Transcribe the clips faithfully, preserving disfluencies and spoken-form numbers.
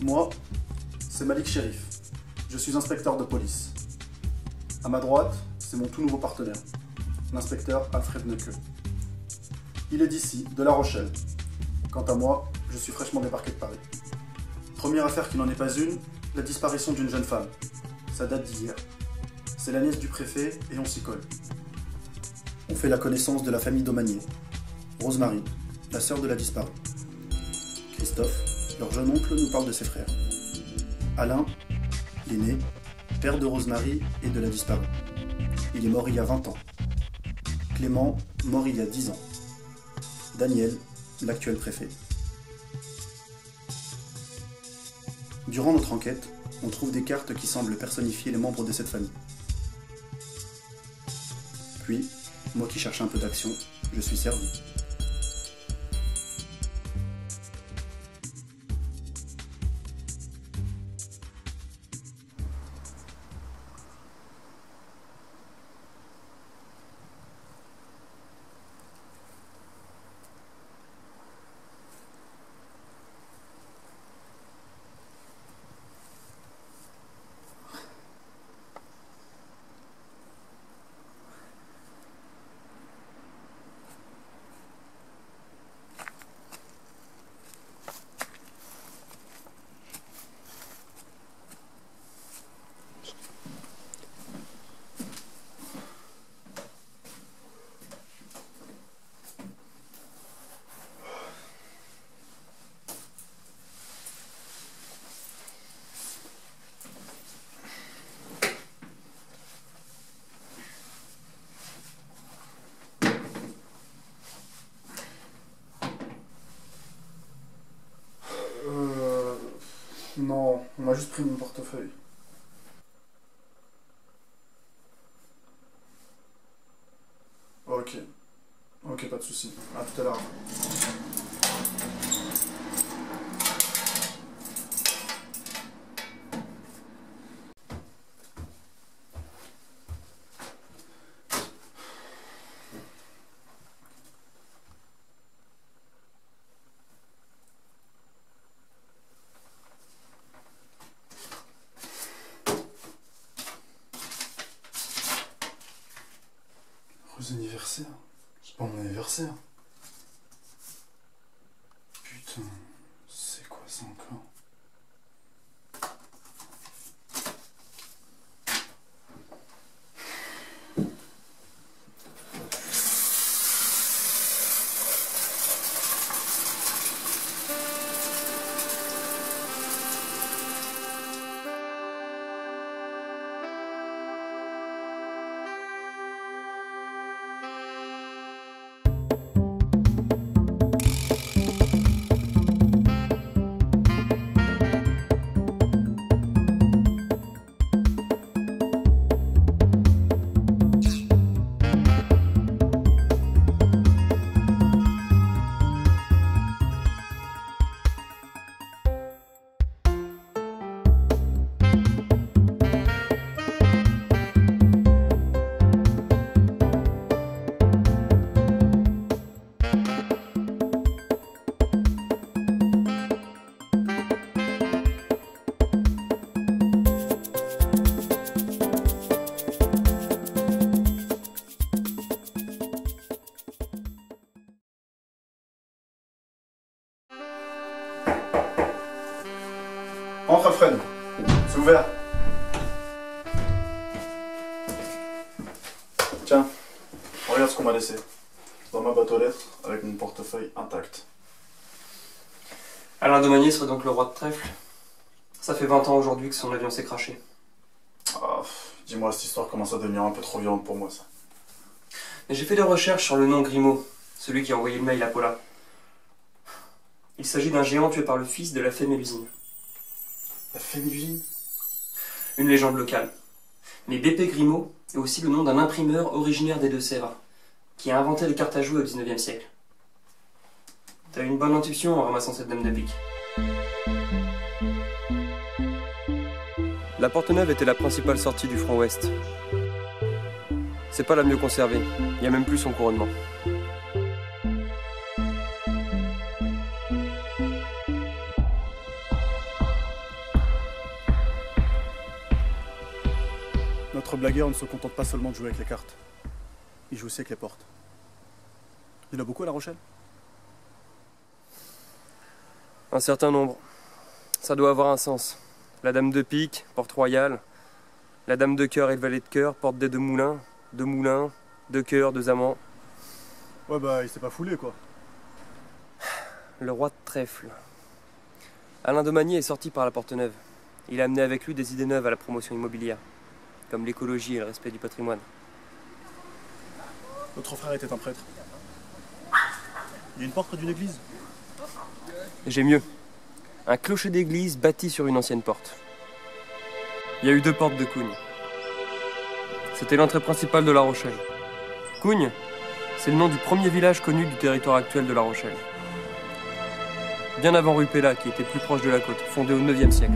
Moi, c'est Malik Sherif. Je suis inspecteur de police. À ma droite, c'est mon tout nouveau partenaire, l'inspecteur Alfred Necke. Il est d'ici, de La Rochelle. Quant à moi, je suis fraîchement débarqué de Paris. Première affaire qui n'en est pas une, la disparition d'une jeune femme. Ça date d'hier. C'est la nièce du préfet et on s'y colle. On fait la connaissance de la famille Domanier. Rosemary, la sœur de la disparue. Christophe, leur jeune oncle, nous parle de ses frères. Alain, l'aîné, père de Rosemary et de la disparue. Il est mort il y a vingt ans. Clément, mort il y a dix ans. Daniel, l'actuel préfet. Durant notre enquête, on trouve des cartes qui semblent personnifier les membres de cette famille. Puis, moi qui cherche un peu d'action, je suis servi. Non, on m'a juste pris mon portefeuille. Ok. Ok, pas de souci. À tout à l'heure. Heureux anniversaire. C'est pas mon anniversaire. Putain, c'est quoi ça encore? Entre Alfred, c'est ouvert. Tiens, regarde ce qu'on m'a laissé. Dans ma boîte aux lettres, avec mon portefeuille intact. Alain Domanier serait donc le roi de trèfle. Ça fait vingt ans aujourd'hui que son avion s'est crashé. Ah, dis-moi, cette histoire commence à devenir un peu trop violente pour moi, ça. Mais j'ai fait des recherches sur le nom Grimaud, celui qui a envoyé le mail à Paula. Il s'agit d'un géant tué par le fils de la fée Mélusine. La fée Mélusine? Une légende locale. Mais B P Grimaud est aussi le nom d'un imprimeur originaire des Deux-Sèvres, qui a inventé les cartes à jouer au dix-neuvième siècle. T'as eu une bonne intuition en ramassant cette dame de pique. La Porte-Neuve était la principale sortie du front ouest. C'est pas la mieux conservée, il y a même plus son couronnement. Notre blagueur ne se contente pas seulement de jouer avec les cartes. Il joue aussi avec les portes. Il y en a beaucoup à La Rochelle? Un certain nombre. Ça doit avoir un sens. La dame de pique, porte royale. La dame de cœur et le valet de cœur, porte des deux moulins. Deux moulins, deux cœurs, deux amants. Ouais bah il s'est pas foulé quoi. Le roi de trèfle. Alain Domanier est sorti par la porte neuve. Il a amené avec lui des idées neuves à la promotion immobilière, comme l'écologie et le respect du patrimoine. Notre frère était un prêtre. Il y a une porte près d'une église? J'ai mieux. Un clocher d'église bâti sur une ancienne porte. Il y a eu deux portes de Cougne. C'était l'entrée principale de La Rochelle. Cougne, c'est le nom du premier village connu du territoire actuel de La Rochelle. Bien avant rue Pella, qui était plus proche de la côte, fondée au neuvième siècle.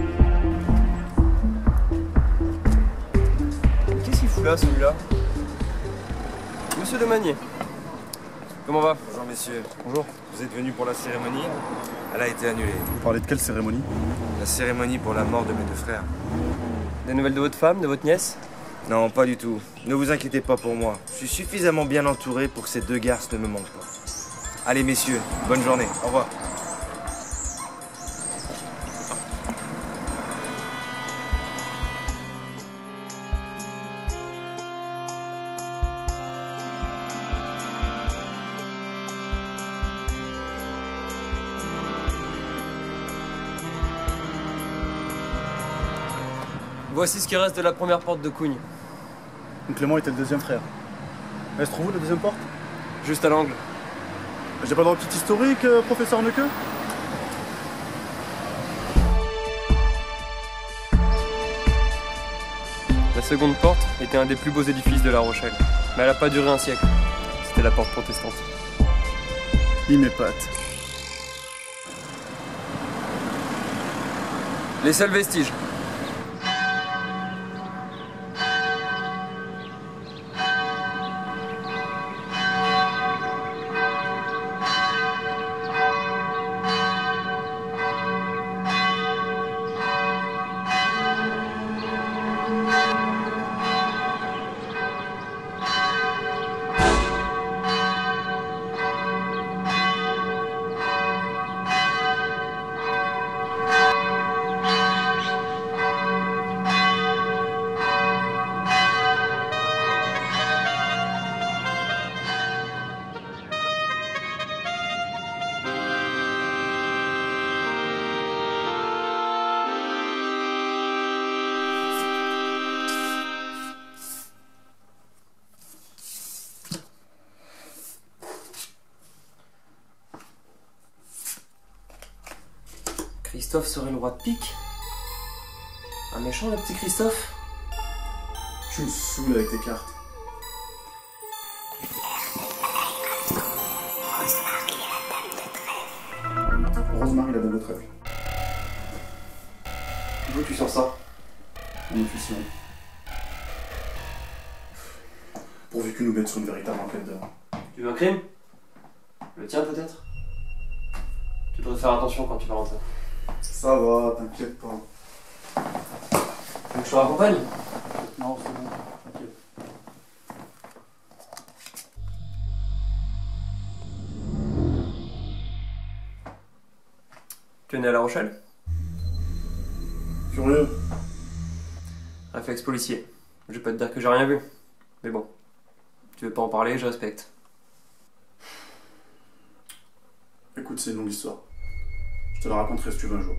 Qu'est-ce qu'il fout là, celui-là? Monsieur Domanier. Comment va? Bonjour messieurs. Bonjour. Vous êtes venus pour la cérémonie? Elle a été annulée. Vous parlez de quelle cérémonie? La cérémonie pour la mort de mes deux frères. Des nouvelles de votre femme, de votre nièce? Non, pas du tout. Ne vous inquiétez pas pour moi. Je suis suffisamment bien entouré pour que ces deux garces ne me manquent pas. Allez messieurs, bonne journée. Au revoir. Voici ce qui reste de la première porte de Cougne. Donc Clément était le deuxième frère. Elle se trouve où la deuxième porte? Juste à l'angle. J'ai pas le droit de petit historique, euh, professeur Nequeux? La seconde porte était un des plus beaux édifices de La Rochelle. Mais elle n'a pas duré un siècle. C'était la porte protestante. Il m'épate. Les seuls vestiges. Christophe serait le roi de pique? Un méchant, le petit Christophe? Tu me saoules avec tes cartes. Rosemary, la dame de trèfle. D'où tu sors ça? Une intuition. Pourvu que nous mette sur une véritable enquête de... Tu veux un crime? Le tien peut-être? Tu devrais faire attention quand tu vas rentrer. Ça va, t'inquiète pas. Tu veux que je te raccompagne? Non, c'est bon, t'inquiète. Tu es né à La Rochelle? Curieux. Réflexe policier. Je vais pas te dire que j'ai rien vu. Mais bon. Tu veux pas en parler, je respecte. Écoute, c'est une longue histoire. Je te la raconterai si tu veux un jour.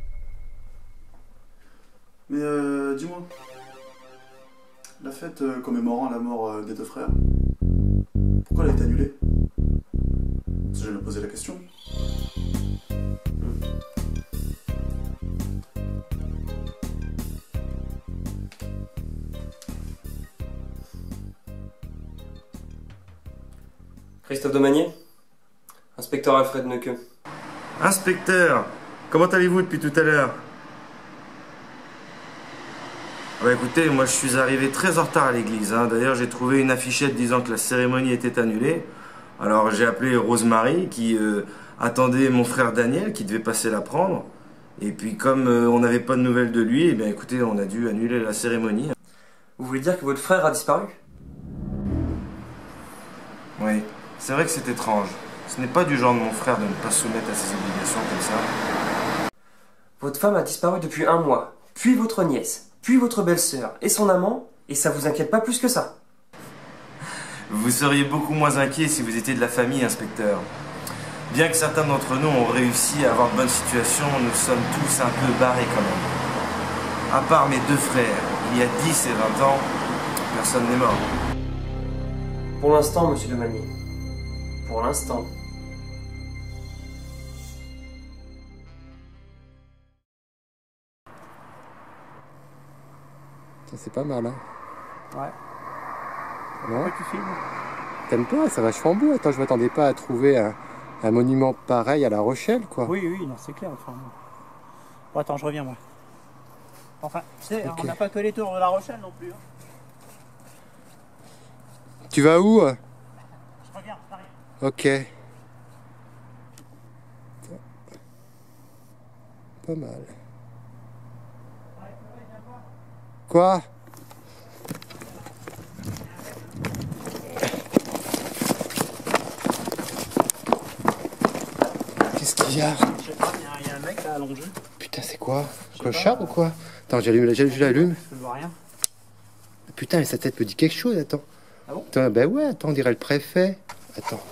Mais euh, dis-moi, la fête euh, commémorant la mort euh, des deux frères, pourquoi elle a été annulée? J'ai jamais posé la question. Christophe Domanier? Inspecteur Alfred Nequeux. Inspecteur, comment allez-vous depuis tout à l'heure? Ah bah écoutez, moi je suis arrivé très en retard à l'église. Hein. D'ailleurs, j'ai trouvé une affichette disant que la cérémonie était annulée. Alors j'ai appelé Rosemary qui euh, attendait mon frère Daniel qui devait passer la prendre. Et puis comme euh, on n'avait pas de nouvelles de lui, eh bien écoutez, on a dû annuler la cérémonie. Vous voulez dire que votre frère a disparu? Oui, c'est vrai que c'est étrange. Ce n'est pas du genre de mon frère de ne pas se soumettre à ses obligations comme ça. Votre femme a disparu depuis un mois, puis votre nièce, puis votre belle-sœur et son amant, et ça vous inquiète pas plus que ça? Vous seriez beaucoup moins inquiet si vous étiez de la famille, inspecteur. Bien que certains d'entre nous ont réussi à avoir de bonnes situations, nous sommes tous un peu barrés quand même. À part mes deux frères, il y a dix et vingt ans, personne n'est mort. Pour l'instant, monsieur Demanier. Pour l'instant. Ça c'est pas mal, hein. Ouais. Non? Pourquoi tu filmes? T'aimes pas? C'est vachement beau. Attends, je m'attendais pas à trouver un, un monument pareil à La Rochelle, quoi. Oui, oui, non, c'est clair. Enfin, bon, attends, je reviens, moi. Enfin, tu sais, Ok. on n'a pas que les tours de La Rochelle non plus. Hein. Tu vas où? Je reviens, t'arrives. Ok. Pas mal. Quoi? Qu'est-ce qu'il y a? Je sais pas, il y a- il y, a un mec là allongé. Putain, c'est quoi? Clochard ou quoi? Attends, j'allume la, je l'allume. Je ne vois rien. Putain, mais sa tête me dit quelque chose, attends. Ah bon? Attends, ben ouais, attends, on dirait le préfet. Attends.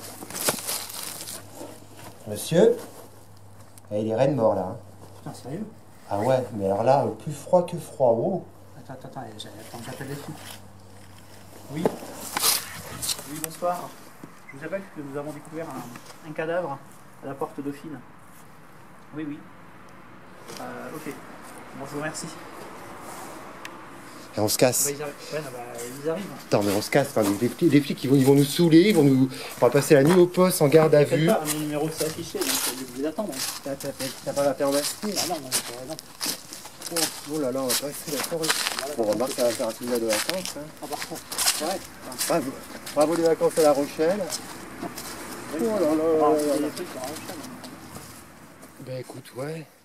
Monsieur? Eh, il est raide mort là. Hein. Putain, sérieux? Ah ouais, mais alors là, plus froid que froid, wow. Attends, attends, attends, j'ai- attends, j'appelle les filles. Oui. Oui, bonsoir. Je vous appelle que nous avons découvert un, un cadavre à la porte Dauphine. Oui, oui. Euh, ok. Bon, je vous remercie. Et on se casse. Bah, ils, arrivent. Ouais, non, bah, ils arrivent. Attends, mais on se casse. Enfin, les, flics, les flics, ils vont, ils vont nous saouler, ils vont nous... On va passer la nuit au poste en garde à T'inquiète vue. pas, mon numéro s'est affiché, donc je vais les attendre. T'as t'as- t'as- t'as pas la permis? Ah non, non, t'as raison. Oh, oh là là, on va passer la forêt. Bon, remarque, ça va faire un signal de vacances. Hein. Ah, par contre, ouais. Bravo. Bravo les vacances à La Rochelle. Oui, Oh là là on va là rajouter là. des trucs sur La Rochelle. Ben écoute, ouais.